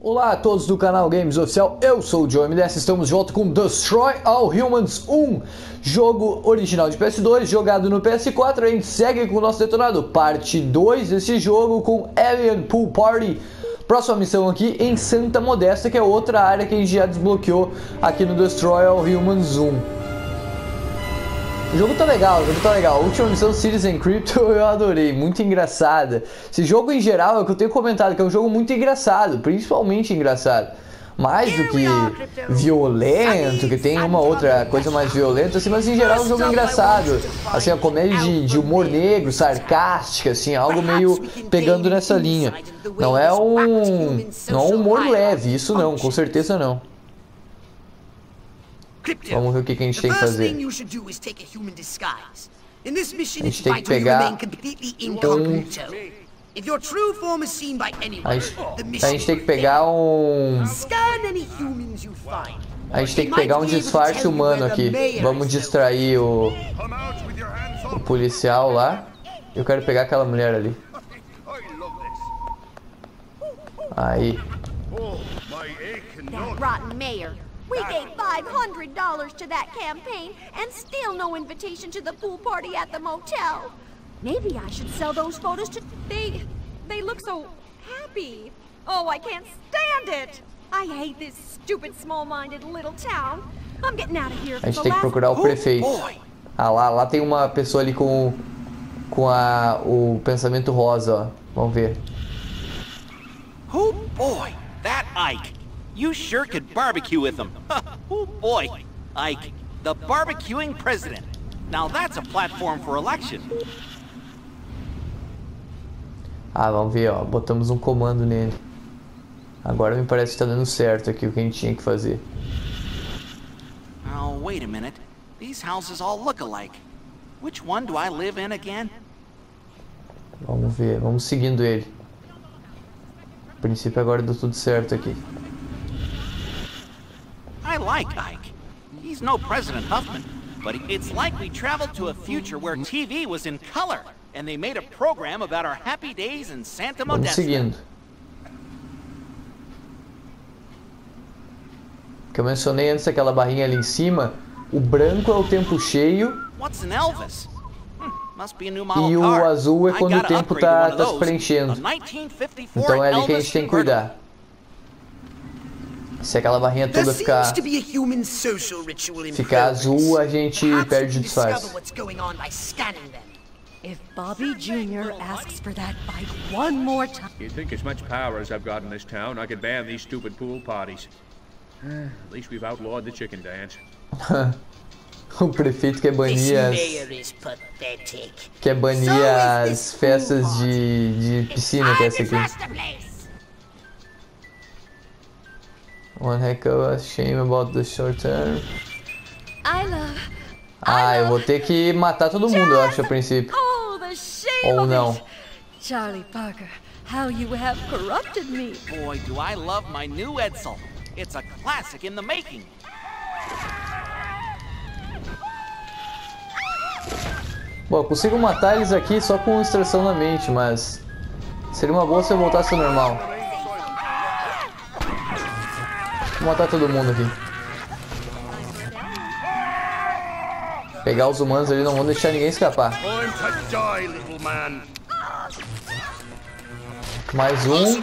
Olá a todos do canal Games Oficial, eu sou o Joe MDS, estamos de volta com Destroy All Humans 1, jogo original de PS2, jogado no PS4, a gente segue com o nosso detonado, parte 2 desse jogo com Alien Pool Party. Próxima missão aqui em Santa Modesta, que é outra área que a gente já desbloqueou aqui no Destroy All Humans 1. O jogo tá legal, A última missão, Citizen Crypto, eu adorei, muito engraçada. Esse jogo em geral é o que eu tenho comentado, que é um jogo muito engraçado, principalmente engraçado. Mais do que violento, que tem uma outra coisa mais violenta, assim, mas em geral é um jogo engraçado. Assim, a comédia de humor negro, sarcástica, assim, algo meio pegando nessa linha. Não é um humor leve, isso não, com certeza não. Vamos ver o que a gente tem que fazer. A gente tem que pegar A gente tem que pegar um disfarce humano aqui. Vamos distrair o policial lá. Eu quero pegar aquela mulher ali. Aí. We gave $500 to that campaign and still no invitation to the pool party at the motel. Maybe I should sell those photos to... They look so happy. Oh, I can't stand it. I hate this stupid small-minded little town. I'm getting out of here. A gente tem que procurar o prefeito. Ah, lá tem uma pessoa ali com o pensamento rosa, ó. Vamos ver. Oh boy, that Ike. You sure could barbecue with him. Oh boy, Ike, the barbecuing president. Now that's a platform for election. Ah, vamos ver, ó. Botamos um comando nele. Agora me parece que tá dando certo aqui o que a gente tinha que fazer. Oh, wait a minute. These houses all look alike. Which one do I live in again? Vamos ver, vamos seguindo ele. A princípio agora deu tudo certo aqui. I like Ike. He's no President Huffman, but it's like we traveled to a future where TV was in color, and they made a program about our happy days in Santa Modesta. Vamos seguindo. Que eu mencionei antes, aquela barrinha ali em cima, o branco é o tempo cheio. What's an Elvis? Must be a new E model o car. azul é quando o tempo tá se preenchendo. Então é ali que a gente tem que cuidar. Se aquela barrinha toda ficar azul, a gente perde o disfarce. If Bobby Jr. asks for that bike one more time. You'd think as much power as I've got in this town, I could ban these stupid pool parties. At least we've outlawed the chicken dance. O prefeito quer banir as festas de piscina, que é essa aqui. One heck of a shame about the short term. Eu vou ter que matar todo mundo, eu acho, a princípio. Ou não. Charlie Parker, how you have corrupted me. Boy, do I love my new Edsel. It's a classic in the making. Bom, eu consigo matar eles aqui só com extração na mente, mas seria uma boa se eu voltasse ao normal. Vou matar todo mundo aqui. Pegar os humanos ali, não vão deixar ninguém escapar. Mais um.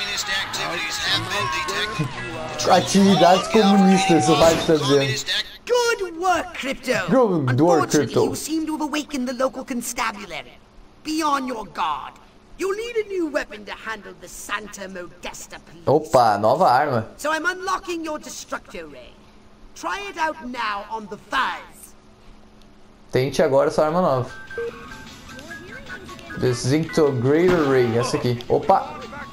Atividades comunistas, o rádio está dizendo. Good work, Crypto. Good work, Crypto. You seem to have awakened the local constabulary. Be on your guard. You'll need a new weapon to handle the Santa Modesta police. Opa, nova arma. So I'm unlocking your Destructo Ray. Try it out now on the Fuzz. Tente agora essa arma nova. Disintegrator Ray, essa aqui. Opa!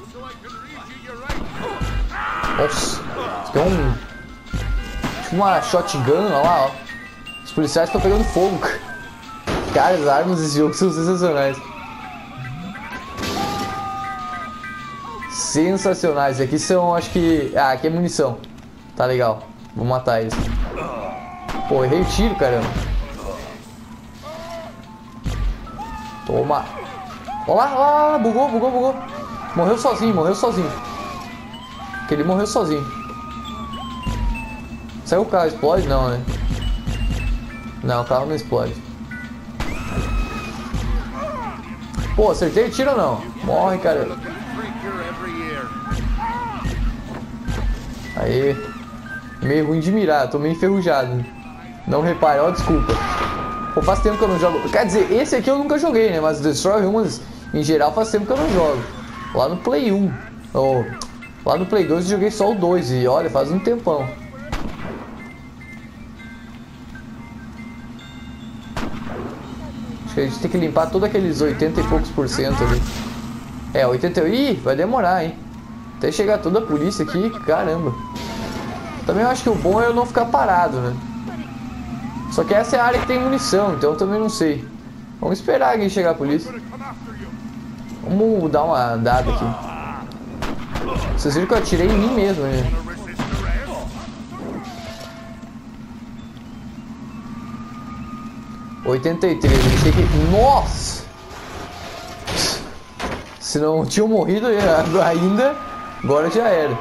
Nossa, tem tipo uma shotgun, olha lá, ó. Os policiais estão pegando fogo. Cara, as armas desse jogo são sensacionais. Sensacionais. Aqui são, acho que... Ah, aqui é munição. Tá legal. Vou matar eles. Pô, errei o tiro, caramba. Toma. Olha lá, bugou. Morreu sozinho. Que ele morreu sozinho. Será que o carro explode? Não, né? Não, o carro não explode. Pô, acertei o tiro ou não? Morre, cara. Aí. Meio ruim de mirar, tô meio enferrujado. Não repare, ó, desculpa. Pô, faz tempo que eu não jogo. Quer dizer, esse aqui eu nunca joguei, né? Mas Destroy Humans, em geral, faz tempo que eu não jogo. Lá no Play 1. Lá no Play 2 eu joguei só o 2 e olha, faz um tempão. Acho que a gente tem que limpar todos aqueles 80 e poucos % ali. É, 80... Ih, vai demorar, hein? Até chegar toda a polícia aqui, caramba. Também eu acho que o bom é eu não ficar parado, né? Só que essa é a área que tem munição, então eu também não sei. Vamos esperar alguém chegar a polícia. Vamos dar uma andada aqui. Vocês viram que eu atirei em mim mesmo, né? ...83, a gente tem que... Nossa! Se não tinham morrido ainda, agora já era.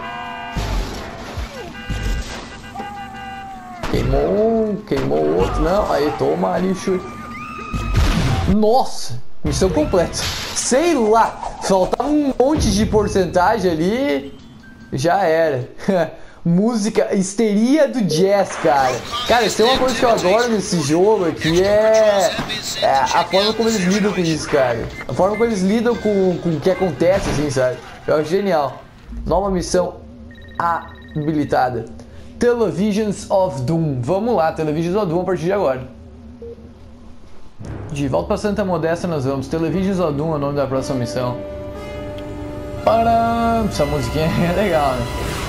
Queimou o outro, não, aí toma lixo. Nossa, missão completa. Sei lá, faltava um monte de porcentagem ali, já era. Música, histeria do jazz, cara. Cara, se tem uma coisa que eu adoro nesse jogo aqui é a forma como eles lidam com isso, cara. A forma como eles lidam com o que acontece, assim, sabe? Eu acho genial. Nova missão habilitada. Televisions of Doom. Vamos lá, Televisions of Doom a partir de agora. De volta pra Santa Modesta nós vamos. Televisions of Doom é o nome da próxima missão. Param! Essa musiquinha é legal, né?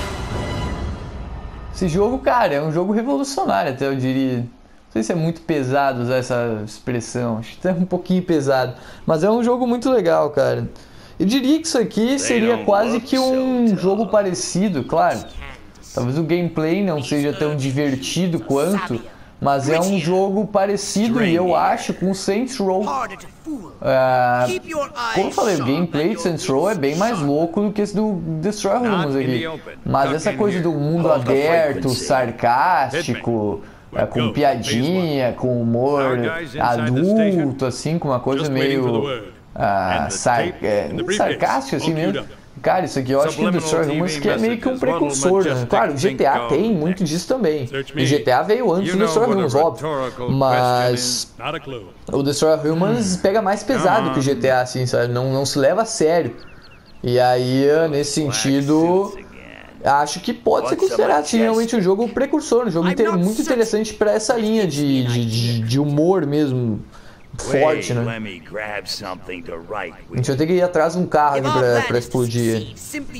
Esse jogo, cara, é um jogo revolucionário até, eu diria. Não sei se é muito pesado usar essa expressão. Acho que é um pouquinho pesado. Mas é um jogo muito legal, cara. Eu diria que isso aqui seria quase que um jogo parecido, claro. Talvez o gameplay não seja tão divertido quanto, mas é um jogo parecido e eu acho com Saints Row. Como eu falei, o gameplay de Saints Row é bem mais louco do que esse do Destroy Humans aqui. Mas essa coisa do mundo aberto, sarcástico, com piadinha, com humor adulto, assim, com uma coisa meio sarcástica assim mesmo. Cara, isso aqui eu acho que o Destroy Humans que é meio que um precursor, né? Claro, o GTA tem muito disso também. E o GTA veio antes do Destroy Humans, óbvio. Mas o Destroy Humans pega mais pesado que o GTA, assim, sabe? Não se leva a sério. E aí, nesse sentido, acho que pode ser considerado assim, realmente um jogo precursor, um jogo muito interessante para essa linha de humor mesmo. Forte, né? A gente vai ter que ir atrás de um carro aqui pra explodir.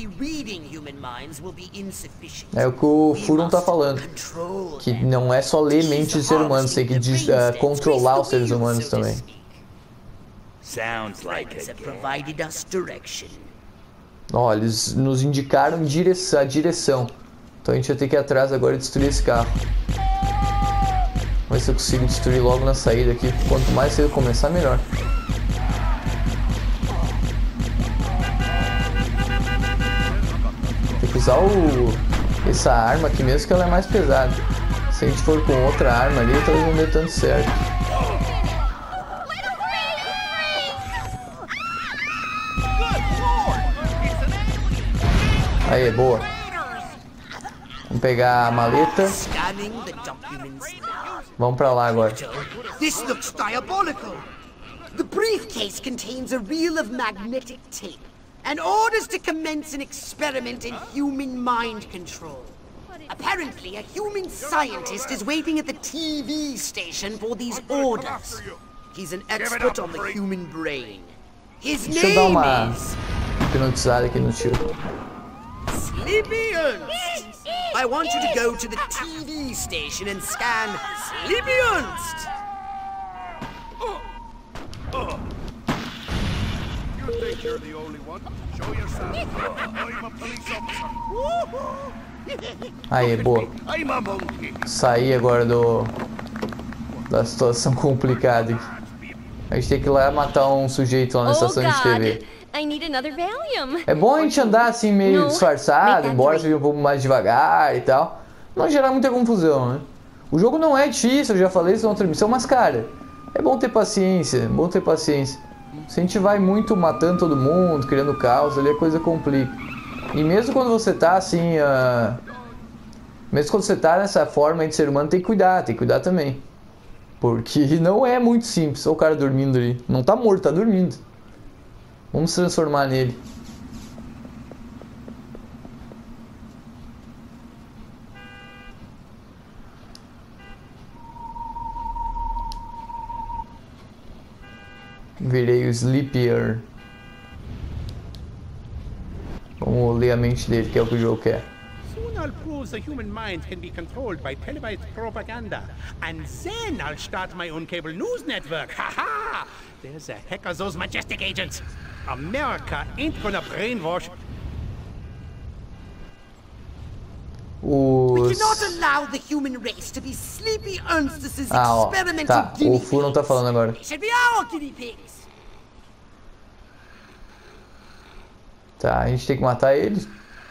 É o que o Furon tá falando. Que não é só ler mentes de seres humanos, tem que controlar os seres humanos também. Ó, eles nos indicaram a direção. Então a gente vai ter que ir atrás agora e destruir esse carro. Vamos ver se eu consigo destruir logo na saída aqui. Quanto mais cedo começar, melhor. Tem que usar essa arma aqui mesmo, que ela é mais pesada. Se a gente for com outra arma ali, talvez não dê tanto certo. Aí, boa. Vamos pegar a maleta. Vamos pra lá agora. This looks diabolical. The briefcase contains a reel of magnetic tape and orders to commence an experiment in human mind control. Apparently, a human scientist is waiting at the TV station for these orders. He's an expert on the human brain. His Deixa eu dar name uma is hipnotizada aqui no tiro. Sleepy Ernst. I want you to go to the TV station and scan Sleepy Ernst. You think you're the only one? Show yourself. I'm a police officer. Aí, boa. I'm a monkey. Sair agora da situação complicada aqui. A gente tem que ir lá matar um sujeito lá na estação de TV. I need another Valium. É bom a gente andar assim meio No, disfarçado, make that embora three. seja um pouco mais devagar e tal. Não gerar muita confusão, né? O jogo não é difícil, eu já falei isso na outra missão, mas cara, é bom ter paciência, é bom ter paciência. Se a gente vai muito matando todo mundo, criando caos, ali a coisa complica. E mesmo quando você tá assim, mesmo quando você tá nessa forma de ser humano, tem que cuidar também. Porque não é muito simples. Olha o cara dormindo ali. Não tá morto, tá dormindo. Vamos se transformar nele. Virei o Sleepier. Vamos ler a mente dele, que é o que o jogo quer. Soon I'll prove the human mind can be controlled by televised propaganda. And then I'll start my own cable news network. Ha ha! There's the heck of those Majestic agents. America ain't gonna brainwash. We Os... cannot allow the human race to be Sleepy Ernstus's ó, experimental tá. guinea O Fu não tá pigs. falando agora. They should be our guinea pigs. Tá, a gente tem que matar eles.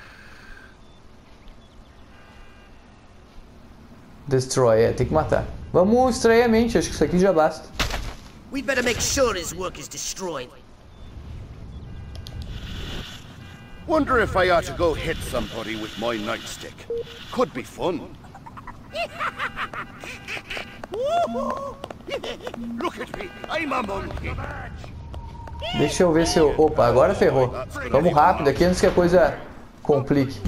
Destroy, tem que matar. Vamos extrair a mente, acho que isso aqui já basta. We'd better make sure his work is destroyed. Wonder if I ought to go hit somebody with my nightstick. Could be fun. Look at me, I'm a monkey. Deixa eu ver se eu... Opa, agora ferrou. Vamos rápido aqui antes que a coisa complique.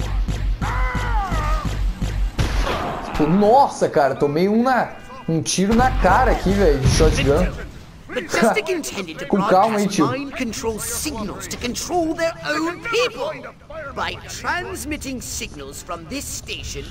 Nossa, cara, tomei um tiro na cara aqui, velho, de shotgun. Majestic intended to Com calma, hein, broadcast tio. mind control signals to control their own people. By transmitting signals from this station,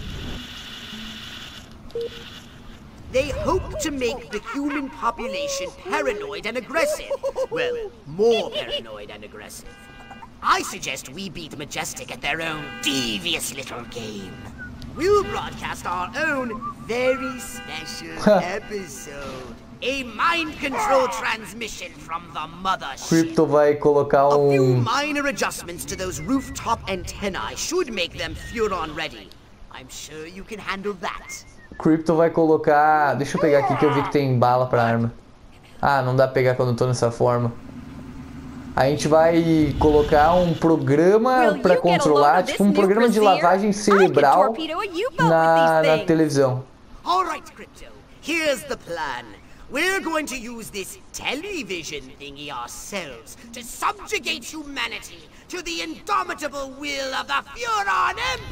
they hope to make the human population paranoid and aggressive. Well, more paranoid and aggressive. I suggest we beat Majestic at their own devious little game. We'll broadcast our own very special episode. A mind control transmission from the mothership. Crypto vai colocar A few um... minor adjustments to those rooftop antennae should make them Furon ready. I'm sure you can handle that. Crypto vai colocar... Deixa eu pegar aqui que eu vi que tem bala pra arma. Ah, não dá pra pegar quando eu tô nessa forma. A gente vai colocar um programa pra controlar, tipo um programa de lavagem cerebral na televisão. All right, Crypto. Here's the plan. We're going to use this television thingy ourselves to subjugate humanity to the indomitable will of the Furon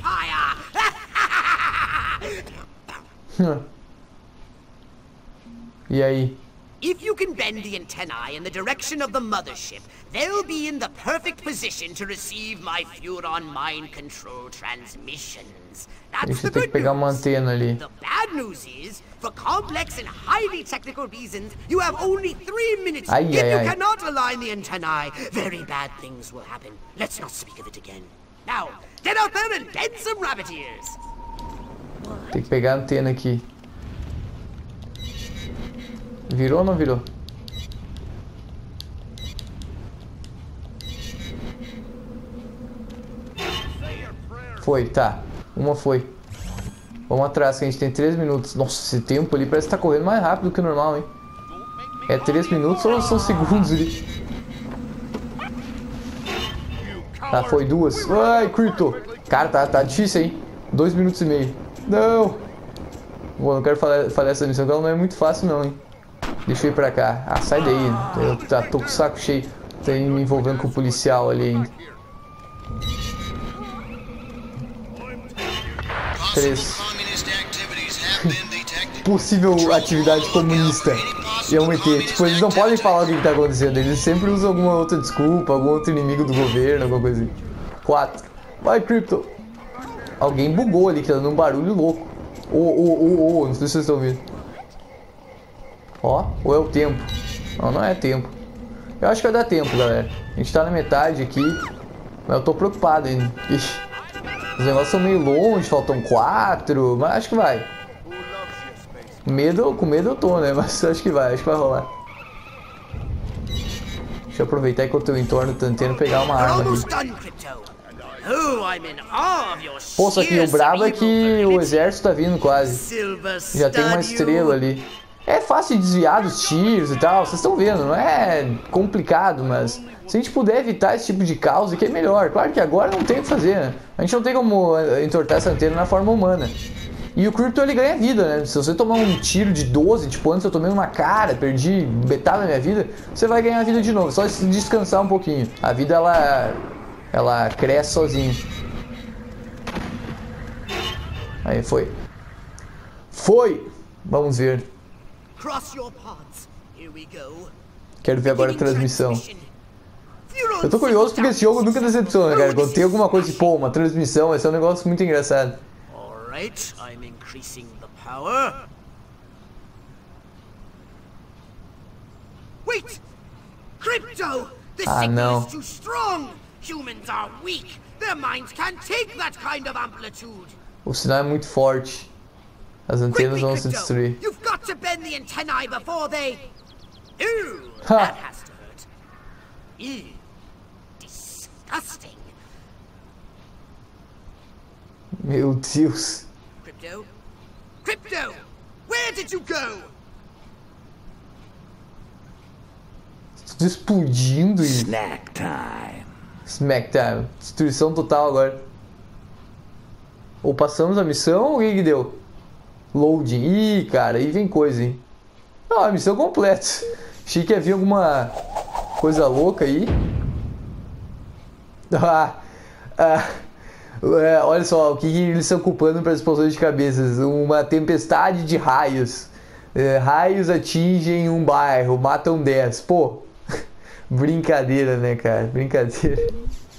Empire! E aí? If you can bend the antennae in the direction of the mothership, they'll be in the perfect position to receive my Furon mind control transmissions. A That's gente the tem que good pegar uma news. antena ali. The bad news is, for complex and highly technical reasons, you have only 3 minutes. Ai, If ai, you ai. cannot align the antennae, very bad things will happen. Let's not speak of it again. Now, get out there and bend some rabbit ears. Tem que pegar a antena aqui. Virou ou não virou? Foi, tá. Uma foi. Vamos atrás, que a gente tem 3 minutos. Nossa, esse tempo ali parece que tá correndo mais rápido que o normal, hein? É 3 minutos ou são segundos ali? Tá, foi 2. Ai, Crypto. Cara, tá difícil, hein? 2 minutos e meio. Não! Bom, não quero falar essa missão, que ela não é muito fácil não, hein? Deixa eu ir pra cá. Ah, sai daí. Eu tô com o saco cheio. Tô me envolvendo com o policial ali ainda. 3. Possível atividade comunista. E é um ET. Tipo, eles não podem falar o que tá acontecendo. Eles sempre usam alguma outra desculpa, algum outro inimigo do governo, alguma coisa assim. 4. Vai, Crypto. Alguém bugou ali, que tá dando um barulho louco. Não sei se vocês estão ouvindo. Ó, ou é o tempo? Não, não é tempo. Eu acho que vai dar tempo, galera. A gente tá na metade aqui. Mas eu tô preocupado ainda. Ixi, os negócios são meio longe, faltam 4. Mas acho que vai. Com medo eu tô, né? Mas acho que vai rolar. Deixa eu aproveitar enquanto eu entorno o antena e pegar uma We're arma almost aqui. done, Crypto. Oh, I'm in awe of your Pô, só que o sheer brabo é que cerebral o exército tá vindo quase. Silver Já tem uma stud, estrela ali. É fácil de desviar dos tiros e tal, vocês estão vendo, não é complicado, mas se a gente puder evitar esse tipo de causa, que é melhor. Claro que agora não tem o que fazer, né? A gente não tem como entortar essa antena na forma humana. E o Crypto, ele ganha vida, né? Se você tomar um tiro de 12, tipo antes eu tomei uma cara, perdi metade da minha vida, você vai ganhar vida de novo, só descansar um pouquinho. A vida, ela cresce sozinha. Aí, foi. Foi! Vamos ver. Cross your paths. Here we go. Quero ver agora a transmissão. Eu tô curioso porque esse jogo nunca decepciona, cara. Quando tem alguma coisa de, pô, uma transmissão, esse é um negócio muito engraçado. Alright, I'm increasing the power. Wait! Crypto! The signal is too strong! Humans are weak! Their minds can't take that kind of amplitude! O sinal é muito forte. As antenas vão se destruir. You've got to bend the antennae before they... Ew! That has to hurt. Ew. Disgusting. Meu Deus. Crypto? Crypto! Where did you go? Tudo explodindo e... Snack time. Smack time. Destruição total agora. Ou passamos a missão ou o que deu? Loading. Ih, cara, aí vem coisa, hein? Não, a missão completa. Achei que havia alguma coisa louca aí. Olha só, o que eles estão culpando para as explosões de cabeças? Uma tempestade de raios. Raios atingem um bairro, matam 10. Pô, brincadeira, né, cara? Brincadeira.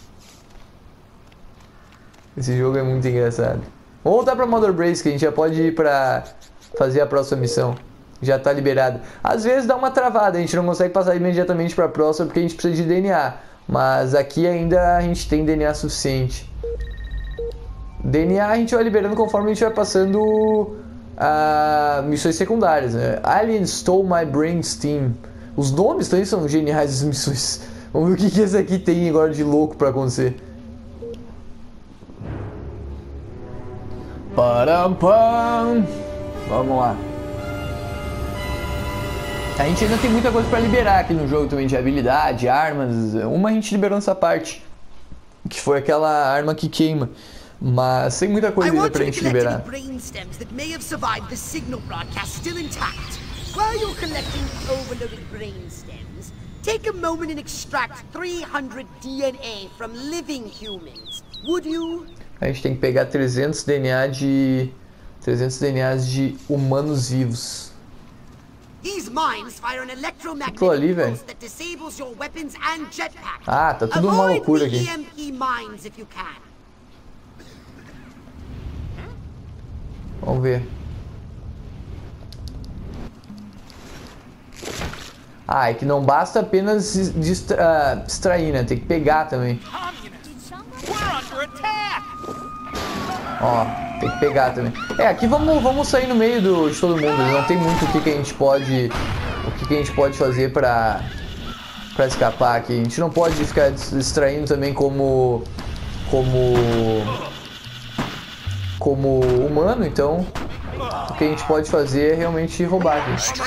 Esse jogo é muito engraçado. Vamos voltar pra Mother Brace, que a gente já pode ir pra fazer a próxima missão. Já tá liberado. Às vezes dá uma travada, a gente não consegue passar imediatamente pra próxima porque a gente precisa de DNA. Mas aqui ainda a gente tem DNA suficiente. DNA a gente vai liberando conforme a gente vai passando missões secundárias, né? Alien Stole My Brain Steam. Os nomes também são geniais das missões. Vamos ver o que esse aqui tem agora de louco pra acontecer. Parampam. Vamos lá. A gente ainda tem muita coisa pra liberar aqui no jogo também, de habilidade, armas. Uma a gente liberou nessa parte, que foi aquela arma que queima. Mas tem muita coisa ainda pra gente liberar. Take a moment and extract 300 DNA from living humans. Would you? A gente tem que pegar 300 DNAs de humanos vivos. These mines fire an electromagnetic pulse that disables your weapons and jetpack. Ah, tá tudo uma loucura aqui. Avoid the EMP mines if you can. Vamos ver. Ah, é que não basta apenas distrair, né? Tem que pegar também. Ó, tem que pegar também. Aqui vamos sair no meio de todo mundo. Não tem muito o que a gente pode fazer pra escapar aqui. A gente não pode ficar distraindo também como humano, então o que a gente pode fazer é realmente roubar aqui.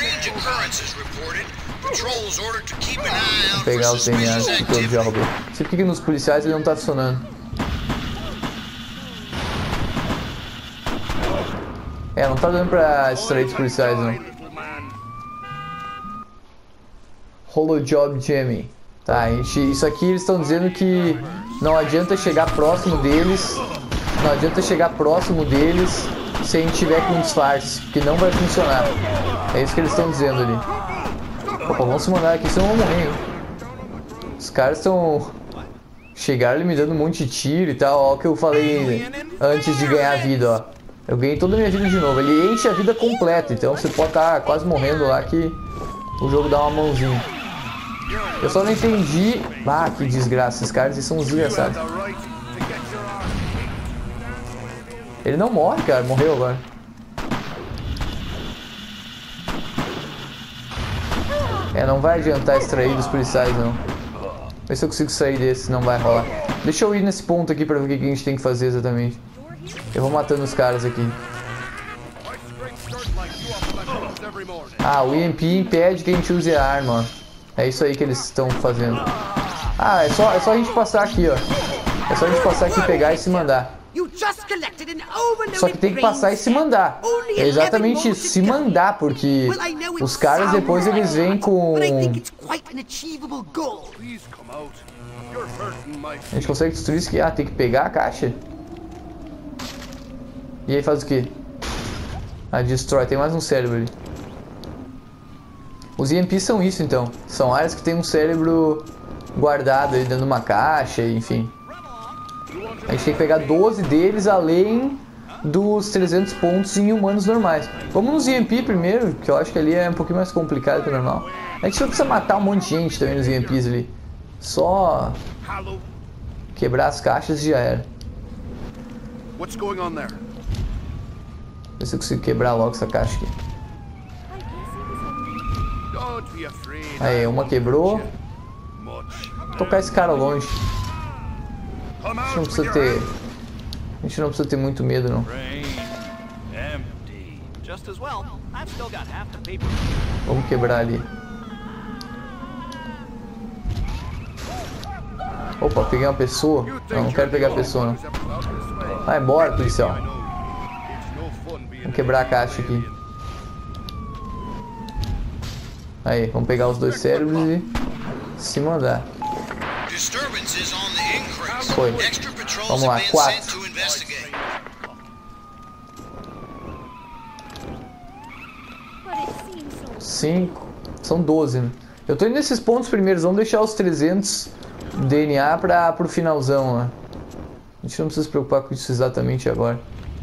Vou pegar os DNAs que eu já roubei. Não sei porque que nos policiais ele não tá funcionando. Não tá dando pra extrair dos policiais, não. Holojob Jamming. Tá, isso aqui eles estão dizendo que não adianta chegar próximo deles. Não adianta chegar próximo deles se a gente tiver com disfarce, porque não vai funcionar. É isso que eles estão dizendo ali. Opa, vamos se mandar aqui, senão vamos morrer, hein? Os caras estão... Chegaram ali me dando um monte de tiro e tal. Ó o que eu falei antes de ganhar a vida, ó. Eu ganhei toda a minha vida de novo. Ele enche a vida completa, então você pode estar quase morrendo lá que o jogo dá uma mãozinha. Eu só não entendi... Ah, que desgraça. Esses caras são uns desgraçados. Ele não morre, cara. Morreu agora. Não vai adiantar extrair dos policiais, não. Ver se eu consigo sair desse, não vai rolar. Deixa eu ir nesse ponto aqui pra ver o que a gente tem que fazer exatamente. Eu vou matando os caras aqui. Ah, o EMP impede que a gente use a arma, ó. É isso aí que eles estão fazendo. Ah, é só a gente passar aqui, ó. É só a gente passar aqui, pegar e se mandar. Só que tem que passar e se mandar. É exatamente isso, se mandar, porque os caras depois eles vêm com... A gente consegue destruir isso aqui? Ah, tem que pegar a caixa? E aí faz o quê? Ah, destrói, tem mais um cérebro ali. Os EMPs são isso então. São áreas que tem um cérebro guardado aí dentro de uma caixa, enfim. A gente tem que pegar 12 deles além dos 300 pontos em humanos normais. Vamos nos EMP primeiro, que eu acho que ali é um pouquinho mais complicado que o normal. A gente não precisa matar um monte de gente também nos EMPs ali. Só quebrar as caixas e já era. Ver se eu consigo quebrar logo essa caixa aqui. Aí, uma quebrou. Vou tocar esse cara longe. A gente não precisa ter muito medo, não. Vamos quebrar ali. Opa, peguei uma pessoa. Não quero pegar a pessoa, não. Vai embora, policial. Vamos quebrar a caixa aqui. Aí, vamos pegar os dois cérebros e se mandar. Foi. Vamos lá, 4. 5. São 12, né? Eu tô indo nesses pontos primeiros. Vamos deixar os 300 DNA pro finalzão lá. A gente não precisa se preocupar com isso exatamente agora.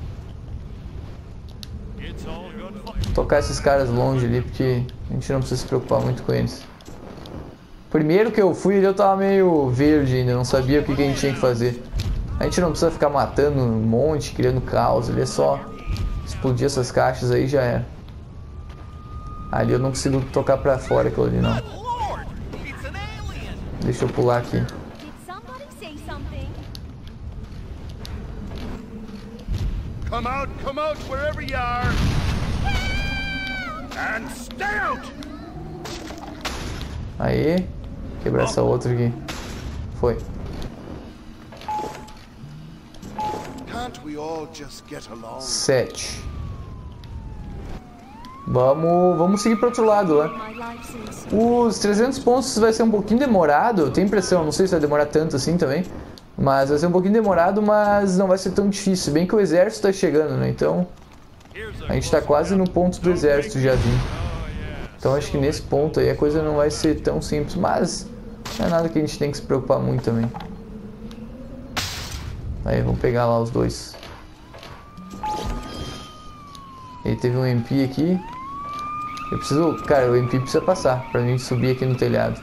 Tocar esses caras longe ali, porque a gente não precisa se preocupar muito com eles. Primeiro que eu fui, eu tava meio verde ainda, não sabia o que a gente tinha que fazer. A gente não precisa ficar matando um monte, criando caos, ele é só explodir essas caixas aí e já era. Ali eu não consigo tocar pra fora aquilo ali, não. Deixa eu pular aqui. Come out, wherever you are. And stay out. Aí, quebrar essa outra aqui. Foi. Can't we all just get along? 7. Vamos seguir pro outro lado lá. Os 300 pontos vai ser um pouquinho demorado, eu tenho impressão, não sei se vai demorar tanto assim também. Mas vai ser um pouquinho demorado, mas não vai ser tão difícil. Bem que o exército tá chegando, né? Então, a gente tá quase no ponto do exército já vindo. Então acho que nesse ponto aí a coisa não vai ser tão simples, mas não é nada que a gente tem que se preocupar muito também. Aí, vamos pegar lá os dois. Ele teve um MP aqui. Eu preciso... Cara, o MP precisa passar pra gente subir aqui no telhado.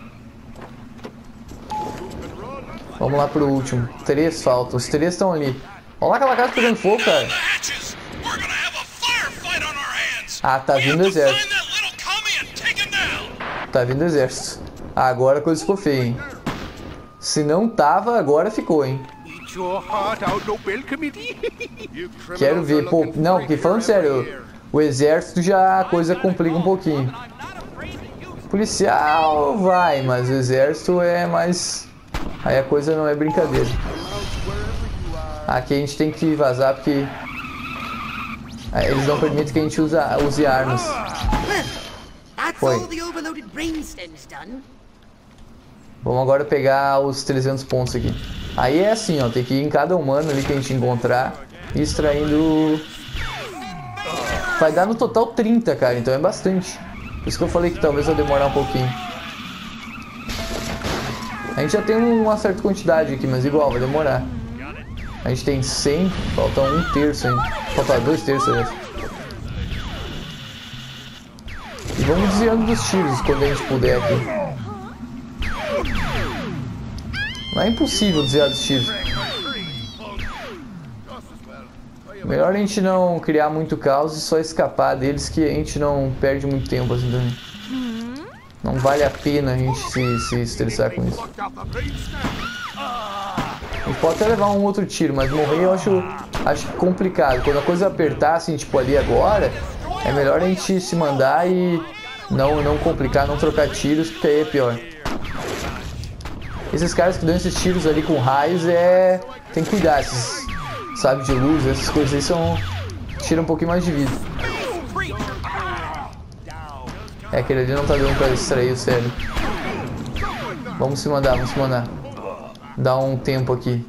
Vamos lá pro último. 3 faltam. Os 3 estão ali. Olha lá aquela casa pegando fogo, cara. Ah, tá vindo o exército. Tá vindo o exército. Ah, agora a coisa ficou feia, hein. Se não tava, agora ficou, hein. Quero ver. Pô, não, porque falando sério, o exército já a coisa complica um pouquinho. Policial vai, mas o exército é mais... Aí a coisa não é brincadeira. Aqui a gente tem que vazar porque eles não permitem que a gente use armas. Foi. Vamos agora pegar os 300 pontos aqui. Aí é assim, ó, tem que ir em cada humano ali que a gente encontrar e extraindo... Vai dar no total 30, cara, então é bastante. Por isso que eu falei que talvez vai demorar um pouquinho. A gente já tem uma certa quantidade aqui, mas igual, vai demorar. A gente tem 100, falta 1/3 ainda. Falta 2/3, aliás. E vamos desviando dos tiros quando a gente puder aqui. Não é impossível desviar dos tiros. Melhor a gente não criar muito caos e só escapar deles, que a gente não perde muito tempo assim também. Não vale a pena a gente se estressar com isso. A gente pode até levar um outro tiro, mas morrer eu acho complicado. Quando a coisa apertar, assim, tipo ali agora, é melhor a gente se mandar e não complicar, não trocar tiros, porque aí é pior. Esses caras que dão esses tiros ali com raios tem que cuidar, esses sabres de luz, essas coisas aí tiram um pouquinho mais de vida. Aquele ali não tá dando pra extrair o cérebro. Vamos se mandar. Dá um tempo aqui.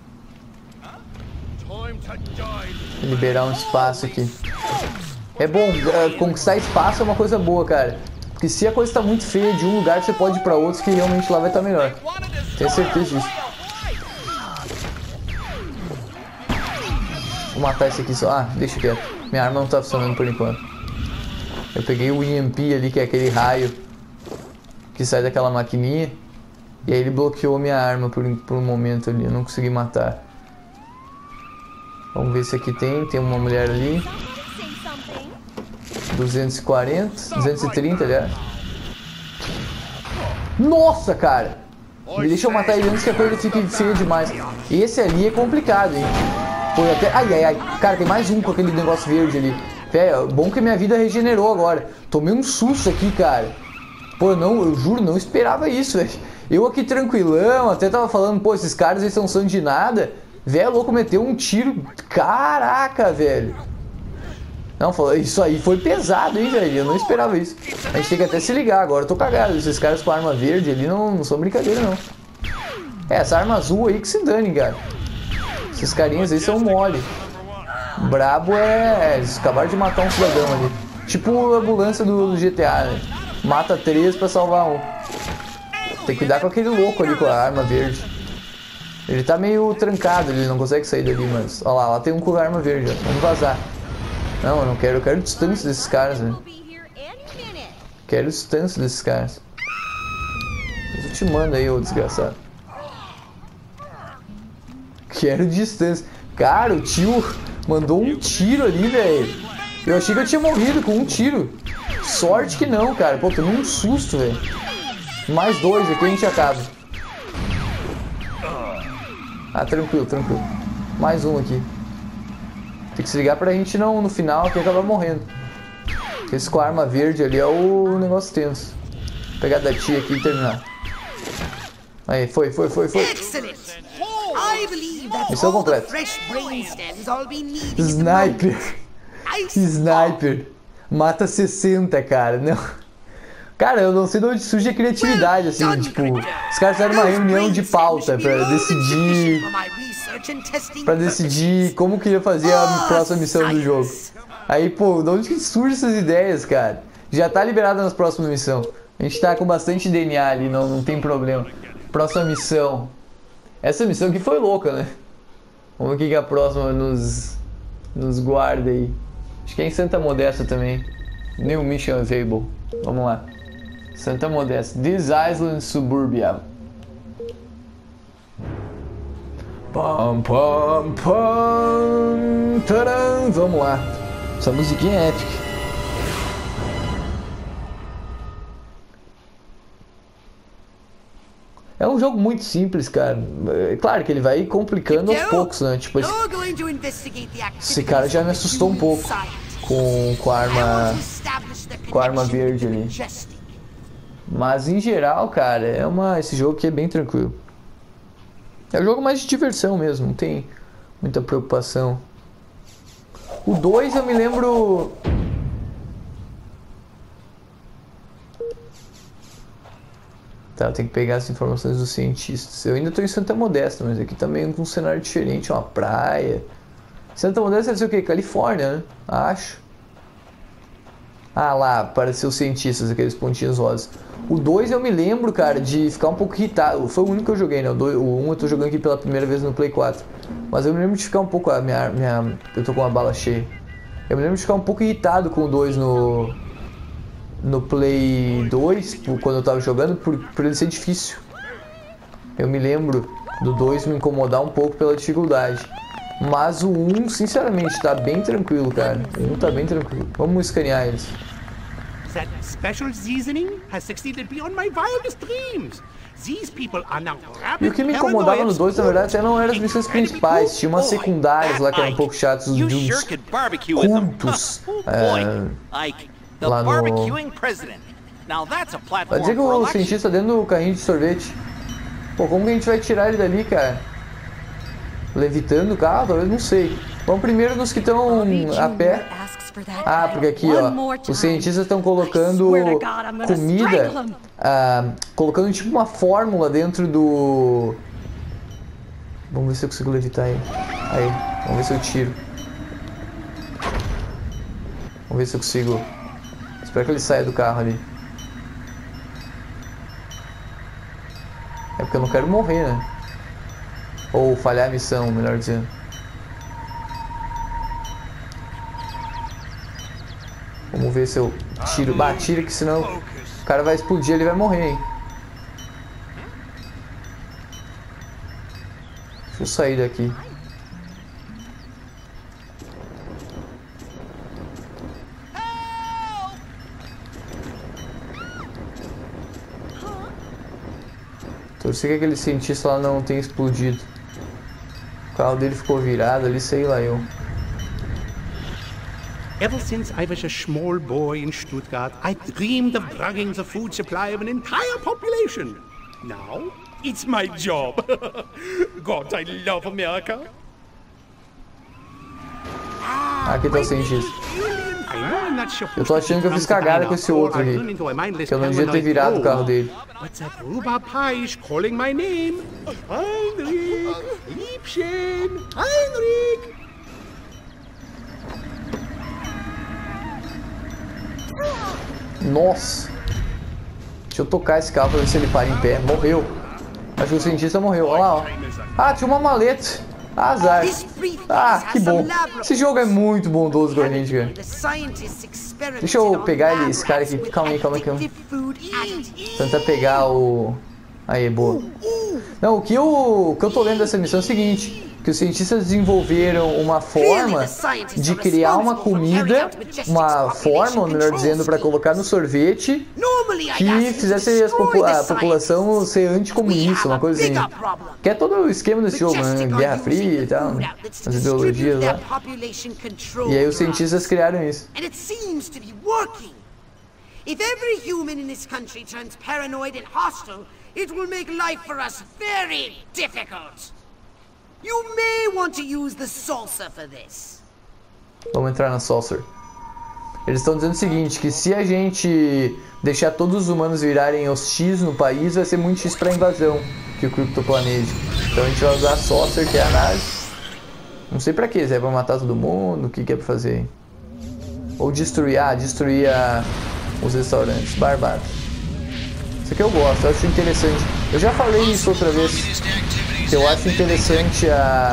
Liberar um espaço aqui. É bom, conquistar espaço é uma coisa boa, cara. Porque se a coisa tá muito feia de um lugar, você pode ir pra outro que realmente lá vai estar melhor. Tenho certeza disso. Vou matar esse aqui só. Ah, deixa quieto. Minha arma não tá funcionando por enquanto. Eu peguei o EMP ali, que é aquele raio que sai daquela maquininha. E aí ele bloqueou minha arma por um momento ali. Eu não consegui matar. Vamos ver se aqui tem uma mulher ali. 240, 230, aliás. Nossa, cara! Deixa eu matar ele antes que a coisa fique feia demais. Esse ali é complicado, hein? Foi até... Ai. Cara, tem mais um com aquele negócio verde ali. Velho, bom que minha vida regenerou agora. Tomei um susto aqui, cara. Pô, eu juro, não esperava isso, velho. Eu aqui tranquilão, até tava falando, pô, esses caras eles não são de nada. Velho, louco, meteu um tiro. Caraca, velho. Não, isso aí foi pesado, hein, velho. Eu não esperava isso. A gente tem que até se ligar agora. Eu tô cagado. Esses caras com arma verde ali não são brincadeira, não. Essa arma azul aí que se dane, cara. Esses carinhas aí são mole. Brabo eles acabaram de matar um cidadão ali. Tipo a ambulância do GTA, né? Mata 3 pra salvar um. Tem que cuidar com aquele louco ali com a arma verde. Ele tá meio trancado, ele não consegue sair dali, mas... Olha lá tem um com a arma verde, ó. Vamos vazar. Não, eu não quero, eu quero distância desses caras, né? Quero distância desses caras. Mas eu te mando aí, ô desgraçado. Quero distância. Cara, o tio mandou um tiro ali, velho. Eu achei que eu tinha morrido com um tiro. Sorte que não, cara. Pô, tomei um susto, velho. Mais 2 aqui a gente acaba. Ah, tranquilo. Mais um aqui. Tem que se ligar pra gente não, no final, aqui acabar morrendo. Esse com a arma verde ali é o negócio tenso. Vou pegar da tia aqui e terminar. Aí, foi. Missão completa. Sniper. Mata 60, cara. Não. Cara, eu não sei de onde surge a criatividade, assim, tipo... Os caras fizeram uma reunião de pauta pra decidir como que ia fazer a próxima missão do jogo. Aí, pô, de onde que surgem essas ideias, cara? Já tá liberado nas próximas missões. A gente tá com bastante DNA ali, não tem problema. Próxima missão. Essa missão aqui foi louca, né? Vamos ver o que a próxima nos guarda aí. Acho que é em Santa Modesta também. New Mission Available. Vamos lá. Santa Modesta. This Island Suburbia. Pam, pam, pam. Taran. Vamos lá. Essa musiquinha é épica. É um jogo muito simples, cara. É claro que ele vai complicando aos poucos, né? Tipo, esse cara já me assustou um pouco com a arma verde ali. Mas em geral, cara, esse jogo aqui é bem tranquilo. É um jogo mais de diversão mesmo, não tem muita preocupação. O 2 eu me lembro... Tá, eu tenho que pegar as informações dos cientistas. Eu ainda estou em Santa Modesta, mas aqui também com um cenário diferente, uma praia. Santa Modesta deve ser o quê? Califórnia, né? Acho. Ah, lá, apareceu os cientistas, aqueles pontinhos rosas. O 2 eu me lembro, cara, de ficar um pouco irritado. Foi o único que eu joguei, né? O 1 eu tô jogando aqui pela primeira vez no Play 4. Mas eu me lembro de ficar um pouco... Eu tô com uma bala cheia. Eu me lembro de ficar um pouco irritado com o 2 no Play 2, quando eu tava jogando, por ele ser difícil. Eu me lembro do 2 me incomodar um pouco pela dificuldade. Mas o 1, sinceramente, tá bem tranquilo, cara. O 1 tá bem tranquilo. Vamos escanear eles. That special seasoning has succeeded beyond my wildest dreams. These people are now E o que me incomodava no 2, na verdade, até não eram as missões principais. Tinha umas secundárias lá que eram um pouco chatas, de uns cultos lá no... Vai dizer que o cientista dentro do carrinho de sorvete. Pô, como que a gente vai tirar ele dali, cara? Levitando o carro? Talvez, não sei. Vamos primeiro nos que estão a pé. Ah, porque aqui, ó, os cientistas estão colocando comida, colocando tipo uma fórmula dentro do... Vamos ver se eu consigo levitar ele. Aí, vamos ver se eu tiro. Vamos ver se eu consigo. Espero que ele saia do carro ali. É porque eu não quero morrer, né? Ou falhar a missão, melhor dizendo. Vamos ver se eu tiro. Bah, tira que senão o cara vai explodir, ele vai morrer, hein? Deixa eu sair daqui. Torcer que aquele cientista lá não tenha explodido. O carro dele ficou virado ali, sei lá eu. Ever since I was a small boy in Stuttgart, I dreamed of drugging the food supply of an entire population. Now, it's my job. God, I love America. Aqui tá o cientista. Eu tô achando que eu fiz cagada com esse outro aqui. Que eu não devia ter virado o carro dele. But that rhubarb pie is calling my name. Heinrich! Liebchen! Heinrich! Nossa. Deixa eu tocar esse carro pra ver se ele para em pé. Morreu. Acho que o cientista morreu. Olha lá, ó. Ah, tinha uma maleta. Azar. Ah, que bom. Esse jogo é muito bondoso com a gente, cara. Deixa eu pegar esse cara aqui. Calma aí. Tenta pegar o... Aí, boa. Não, o que eu tô lendo dessa missão é o seguinte. Que os cientistas desenvolveram uma forma de criar uma comida, uma forma, melhor dizendo, para colocar no sorvete que fizesse a população ser anticomunista, uma coisa assim. Que é todo o esquema desse jogo, né? Guerra Fria e tal, as ideologias lá. E aí os cientistas criaram isso. If every human in this country turns paranoid and hostile, it will make life for us very difficult. You may want to use the saucer for this. Vamos entrar na saucer. Eles estão dizendo o seguinte, que se a gente deixar todos os humanos virarem hostis no país, vai ser muito X pra invasão que o Crypto planeja. Então a gente vai usar a saucer, que é a nave. Não sei pra que, se é pra matar todo mundo, o que é pra fazer. Ou destruir, os restaurantes, barbado. Isso aqui eu gosto, eu acho interessante. Eu já falei isso outra vez. Eu acho interessante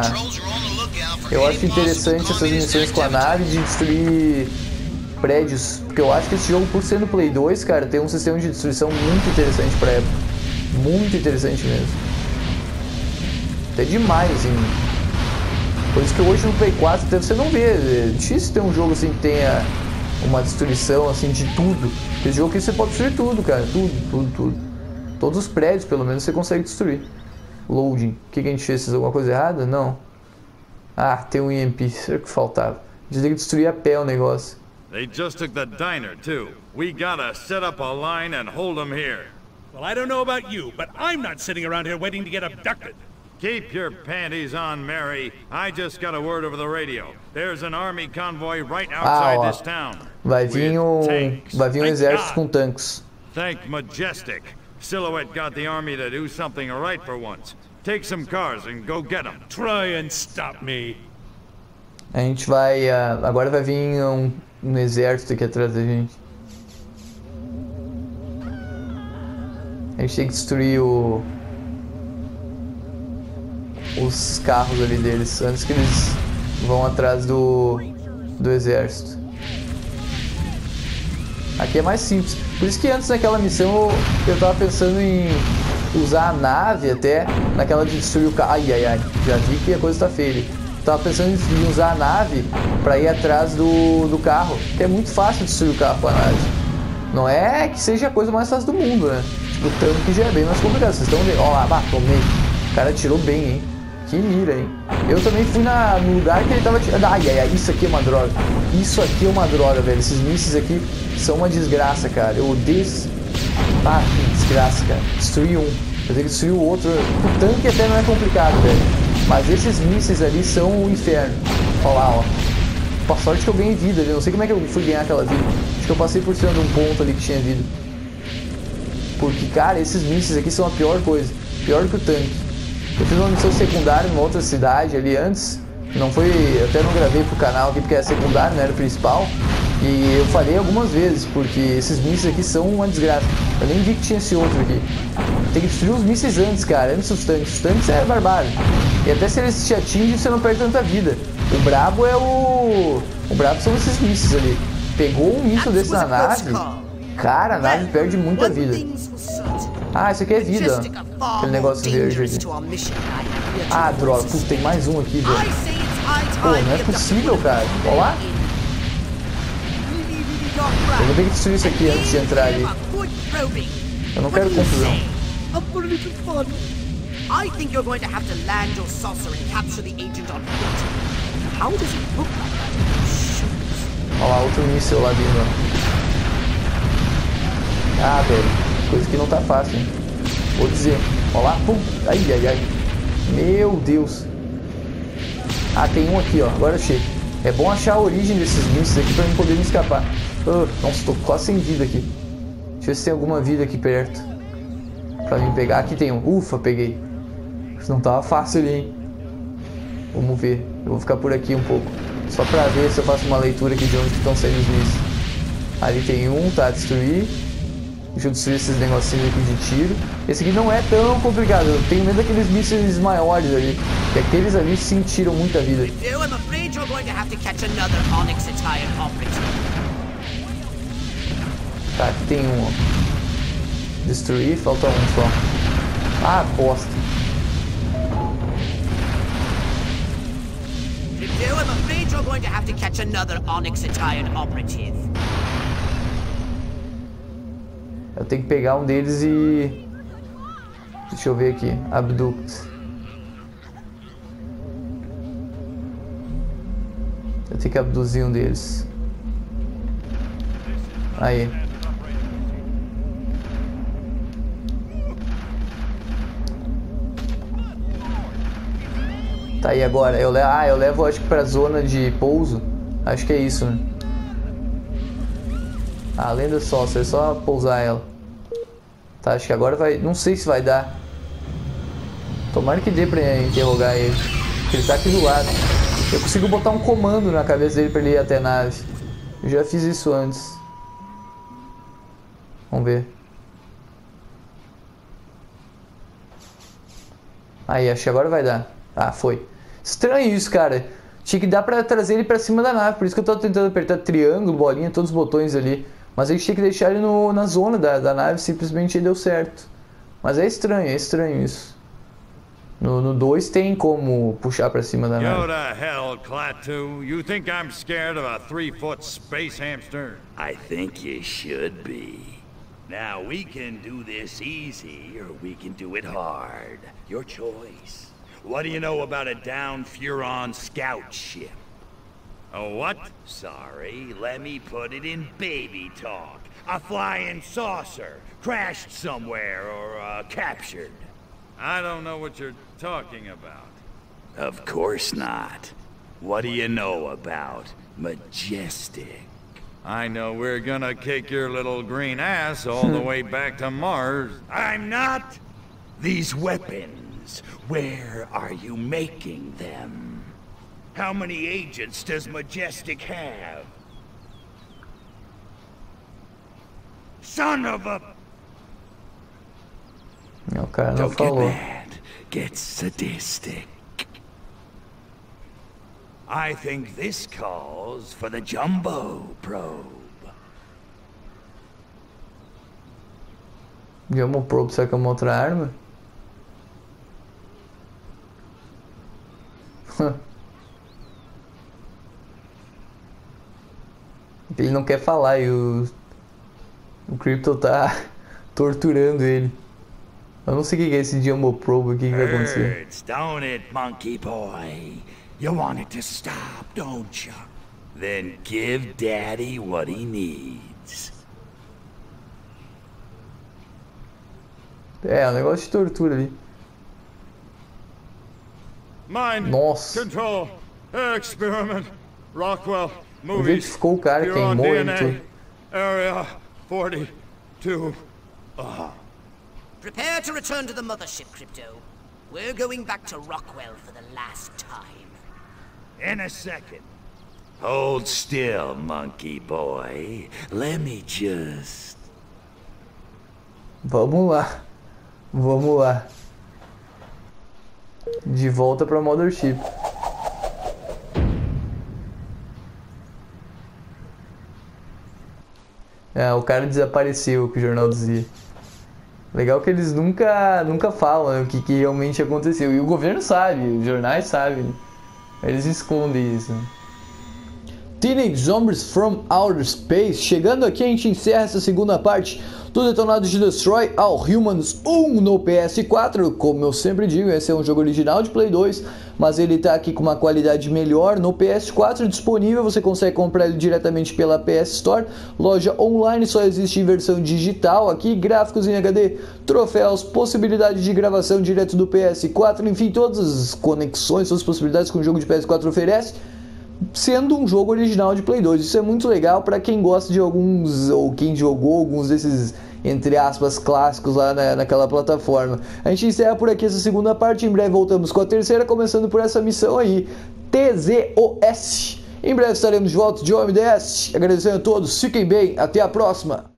essas missões com a nave de destruir prédios. Porque eu acho que esse jogo, por ser no Play 2, cara, tem um sistema de destruição muito interessante pra época. Muito interessante mesmo. Até demais, hein? Por isso que hoje no Play 4 você não vê. É difícil ter um jogo assim que tenha uma destruição assim de tudo. Esse jogo aqui você pode destruir tudo, cara. Tudo. Todos os prédios, pelo menos, você consegue destruir. Loading. O que a gente fez? Fez alguma coisa errada? Não. Ah, tem um EMP. Será que faltava? A gente tem que destruir a pé o negócio. They just took the diner, too. We gotta set up a line and hold them here. Well, I don't know about you, but I'm not sitting around here waiting to get abducted. Keep your panties on, Mary. I just got a word over the radio. There's an army convoy right outside this town. Vai vir um exército com tanques. Thank Majestic. Silhouette got the army to do something right for once. Take some cars and go get them. Try and stop me. A gente vai... agora vai vir um exército aqui atrás da gente. A gente tem que destruir os carros ali deles, antes que eles vão atrás do exército. Aqui é mais simples. Por isso que antes naquela missão eu tava pensando em usar a nave até, naquela de destruir o carro. Ai, já vi que a coisa tá feia. Tava pensando em usar a nave pra ir atrás do carro, que é muito fácil destruir o carro com a nave. Não é que seja a coisa mais fácil do mundo, né? Tipo, o tanque já é bem mais complicado. Vocês estão vendo? Ó lá, tomei. O cara atirou bem, hein? Que mira, hein? Eu também fui no lugar que ele tava atirando. Ai, isso aqui é uma droga. Isso aqui é uma droga, velho. Esses mísseis aqui são uma desgraça, cara. Eu odeio esses... Ah, que desgraça, cara. Destruí um. Eu tenho que destruir o outro. O tanque até não é complicado, velho. Mas esses mísseis ali são o inferno. Olha lá, ó. Com a sorte que eu ganhei vida ali. Não sei como é que eu fui ganhar aquela vida. Acho que eu passei por cima de um ponto ali que tinha vida. Porque, cara, esses mísseis aqui são a pior coisa. Pior que o tanque. Eu fiz uma missão secundária numa outra cidade ali antes. Não foi... Eu até não gravei pro canal aqui porque era secundário, não era o principal. E eu falei algumas vezes, porque esses mísseis aqui são uma desgraça. Eu nem vi que tinha esse outro aqui. Tem que destruir os mísseis antes, cara, antes dos tanques. Os tanques é barbárie. E até se eles te atingem, você não perde tanta vida. O brabo é o... O brabo são esses mísseis ali. Pegou um míssil desse na nave, cara, a nave perde muita vida. Ah, isso aqui é vida. Aquele negócio verde aqui. Ah, droga. Putz, tem mais um aqui, velho. Pô, não é possível, cara. Olha lá. Eu vou ter que destruir isso aqui antes de entrar ali. Eu não quero confusão. I think you're going to have to land your saucer and capture the agent on foot. How does it look like that? Olha lá, outro míssil lá vindo. Ah, velho. Coisa que não tá fácil, hein? Vou dizer. Olha lá. Pum. Ai, ai, ai. Meu Deus. Ah, tem um aqui, ó. Agora eu chego. É bom achar a origem desses mísseis aqui pra mim poder me escapar. Nossa, tô quase sem vida aqui. Deixa eu ver se tem alguma vida aqui perto pra mim pegar. Aqui tem um. Ufa, peguei. Não tava fácil ali, hein? Vamos ver. Eu vou ficar por aqui um pouco. Só pra ver se eu faço uma leitura aqui de onde estão saindo os mísseis. Ali tem um, tá? Destruir. Deixa eu destruir esses negocinhos aqui de tiro. Esse aqui não é tão complicado. Eu tenho medo daqueles mísseis maiores ali. Que aqueles ali sentiram muita vida. Tá, aqui tem um, ó. Destruir, falta um só. Ah, bosta. I'm afraid you're going to have to catch another Onyx-attired operative. Eu tenho que pegar um deles e... Deixa eu ver aqui. Abduct. Eu tenho que abduzir um deles. Aí. Tá, e agora? Eu levo acho que pra zona de pouso. Acho que é isso, né? Ah, além da saucer, é só pousar ela. Tá, acho que agora vai... Não sei se vai dar. Tomara que dê pra interrogar ele. Porque ele tá aqui do lado. Eu consigo botar um comando na cabeça dele pra ele ir até a nave. Eu já fiz isso antes. Vamos ver. Aí, acho que agora vai dar. Ah, foi. Estranho isso, cara. Tinha que dar pra trazer ele pra cima da nave. Por isso que eu tô tentando apertar triângulo, bolinha, todos os botões ali. Mas a gente tinha que deixar ele na zona da nave. Simplesmente deu certo. Mas é estranho isso. No 2 tem como puxar pra cima da nave. Go to hell, Klaatu. You think I'm scared of a 3-foot space hamster? I think you should be. Now we can do this easy, or we can do it hard. Your choice. What do you know about a downed Furon scout ship? A what? Sorry, let me put it in baby talk. A flying saucer, crashed somewhere or captured. I don't know what you're talking about. Of course not. What do you know about Majestic? I know we're gonna kick your little green ass all the way back to Mars. I'm not! These weapons, where are you making them? How many agents does Majestic have? Son of a... O cara não Don't get falou. mad. Get sadistic. I think this calls for the Jumbo probe. Jumbo probe, será que é uma outra arma? Ele não quer falar e o... O Crypto tá torturando ele. Eu não sei o que é esse Jumbo Probe, o que vai acontecer. Hurts, don't it, monkey boy? You want it to stop, don't you? Then give Daddy what he needs. É, um negócio de tortura ali. Mind Nossa. control experiment. Rockwell O jeito que ficou o cara queimou ele tudo. Area 42. Prepare to return to the mothership, Crypto. We're going back to Rockwell for the last time. In a second. Hold still, monkey boy. Let me just... Vamos lá. Vamos lá. De volta pra Mothership. É, o cara desapareceu, que o jornal dizia. Legal que eles nunca falam, né, o que realmente aconteceu. E o governo sabe, os jornais sabem. Eles escondem isso. Teenage Zombies from Outer Space. Chegando aqui, a gente encerra essa segunda parte do Detonado de Destroy All Humans 1 no PS4. Como eu sempre digo, esse é um jogo original de Play 2, mas ele está aqui com uma qualidade melhor no PS4 disponível. Você consegue comprar ele diretamente pela PS Store. Loja online, só existe em versão digital aqui. Gráficos em HD, troféus, possibilidade de gravação direto do PS4. Enfim, todas as conexões, todas as possibilidades que um jogo de PS4 oferece, sendo um jogo original de Play 2. Isso é muito legal para quem gosta de alguns, ou quem jogou alguns desses, entre aspas, clássicos lá naquela plataforma. A gente encerra por aqui essa segunda parte. Em breve voltamos com a terceira, começando por essa missão aí, TZOS. Em breve estaremos de volta, de OMDS. Agradecendo a todos, fiquem bem, até a próxima.